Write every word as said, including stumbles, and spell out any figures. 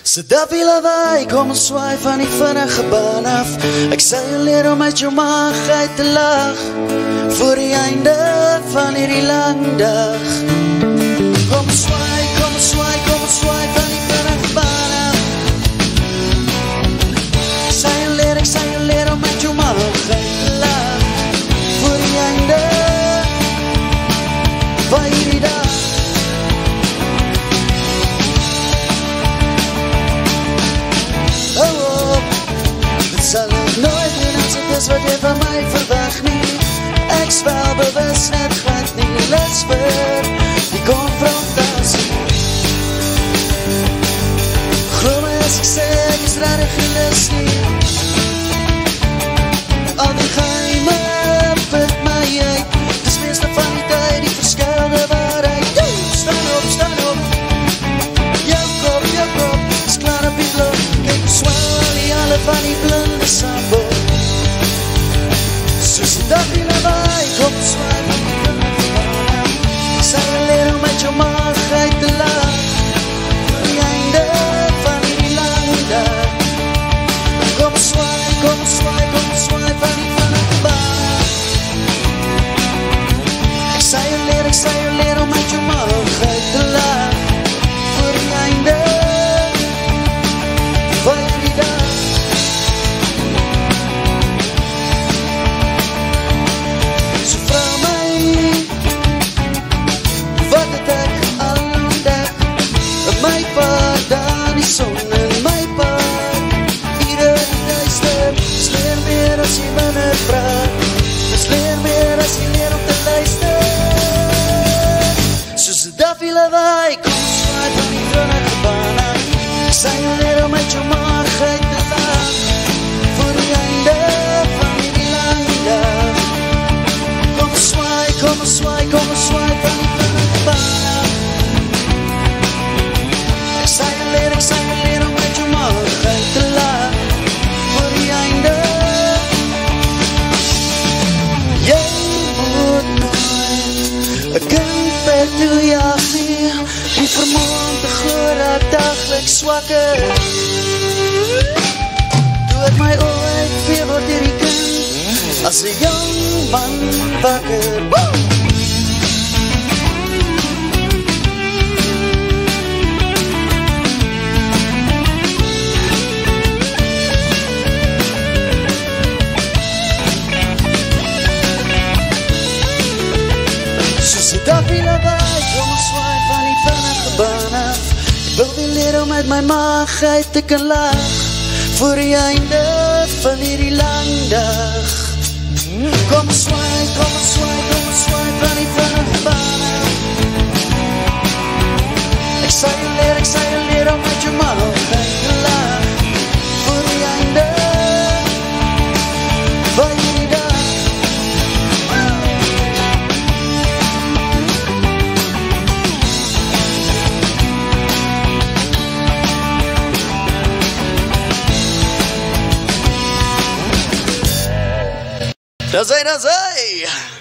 So dat wie lawaai, kom ons swaai van die vinnige baan af. Ek sal jou leer om uit jou maag uit te lag voor die einde van hierdie lang dag. Kom ons swaai, kom ons swaai, kom ons swaai van die vinnige baan af. Ek sal jou leer, ek sal jou leer om uit jou maag uit te lag voor die einde van hierdie dag. Sal ek nooit doen as het is wat jy van my verwag nie. Ek swel bewus net glad nie. Let's vir die confrontatie. Glo my as ek sê ek is rarig gelus nie. Al die geheime put my uit. Dis meeste van die tyd die verskilde waarheid. Yo, staan op, staan op. Jou kop, jou kop, is klaar op die blok. Kijk, swel die alle van die blinde sambol. Soos die dag die lawaai, kom swaai van die vinnige baan af. Ek sal jou leer om uit jou maag uit te lag voor die einde van hierdie lang dag. Kom swaai, kom swaai, kom swaai van die vinnige baan af. Ek sal jou leer, ek sal jou leer om uit jou maag uit te lag voor die einde van hierdie dag. Lawaai, kom swaai van die vinnige baan af. Ek sal jou leer om uit jou maag uit te lag voor die einde van hierdie lang dag. Kom swaai, kom swaai, kom swaai van die vinnige baan af. Ek sal jou leer, ek sal jou leer om uit jou maag uit te lag voor die einde. Jy moet nooit 'n kind per toe jag nie. Die vermoon te glo dat daglik swak is. Toe het my ooit weer word hierdie kind as 'n jong man wakker. Woe! Soos die dag die lawaai, kom ons swaai van die vinnige baan af. Ek wil weer leer om uit my maag uit te kan lag voor die einde van hierdie lang dag. Kom ons swaai, kom ons swaai, kom ons swaai van die vinnige baan af. Ek sal jou leer, ek sal jou leer om uit jou maag uit te lag voor die einde van hierdie dag. Das sei, das sei!